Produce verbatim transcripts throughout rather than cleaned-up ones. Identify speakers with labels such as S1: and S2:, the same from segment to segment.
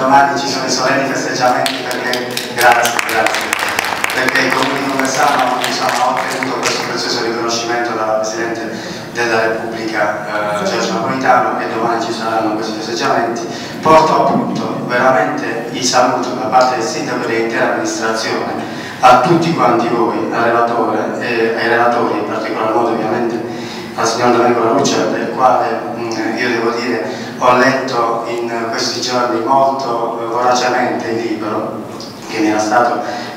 S1: domani ci sono i solenni festeggiamenti perché, grazie, grazie, perché i comuni come Sama diciamo, hanno ottenuto questo prezioso riconoscimento dalla Presidente della Repubblica eh, Giorgio Napolitano, e domani ci saranno questi festeggiamenti. Porto appunto veramente i saluti da parte del Sindaco e dell'intera amministrazione a tutti quanti voi, al relatore e ai relatori, in particolar modo ovviamente al signor Domenico La Luce, del quale mh, io devo dire ho letto in questi giorni molto eh, voracemente il libro che mi era stato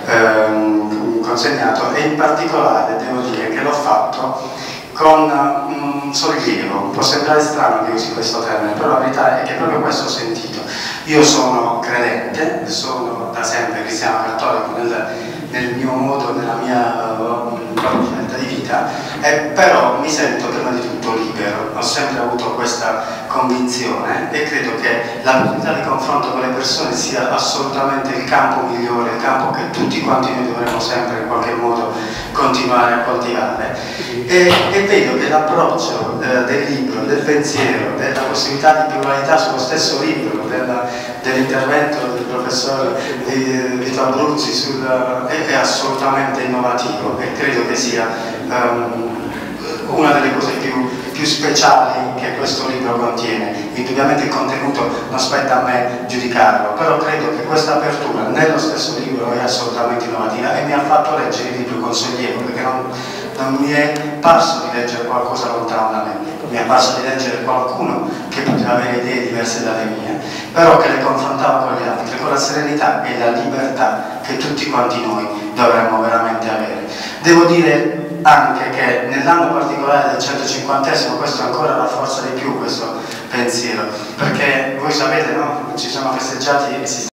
S1: ehm, consegnato, e in particolare devo dire che l'ho fatto con un sollievo. Può sembrare strano che usi questo termine, però la verità è che proprio questo ho sentito. Io sono credente, sono da sempre cristiano cattolico nel, nel mio modo, nella mia scelta di vita, eh, però mi sento prima di tutto libero. Ho sempre avuto questa convinzione e credo che la possibilità di confronto con le persone sia assolutamente il campo migliore, il campo che tutti quanti noi dovremmo sempre in qualche modo continuare a coltivare. E, e vedo che l'approccio eh, del libro, del pensiero, della possibilità di pluralità sullo stesso libro, dell'intervento del professor Vito Abruzzi sul, è, è assolutamente innovativo, e credo che sia um, una delle cose più, più speciali che questo libro contiene. Indubbiamente il contenuto non spetta a me giudicarlo, però credo che questa apertura nello stesso libro è assolutamente innovativa, e mi ha fatto leggere il libro con sollievo, perché non, non mi è parso di leggere qualcosa lontano da me, mi è parso di leggere qualcuno che poteva avere idee diverse dalle mie, però che le confrontava con gli altri, con la serenità e la libertà che tutti quanti noi dovremmo veramente avere. Devo dire anche che nell'anno particolare del centocinquantesimo questo ancora rafforza di più questo pensiero, perché voi sapete, no? Ci sono festeggiati